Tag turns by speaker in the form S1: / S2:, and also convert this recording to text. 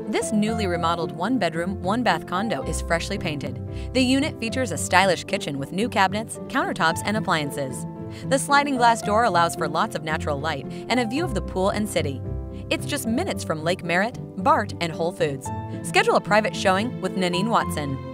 S1: This newly remodeled one-bedroom, one-bath condo is freshly painted. The unit features a stylish kitchen with new cabinets, countertops, and appliances. The sliding glass door allows for lots of natural light and a view of the pool and city. It's just minutes from Lake Merritt, BART, and Whole Foods. Schedule a private showing with Nanine Watson.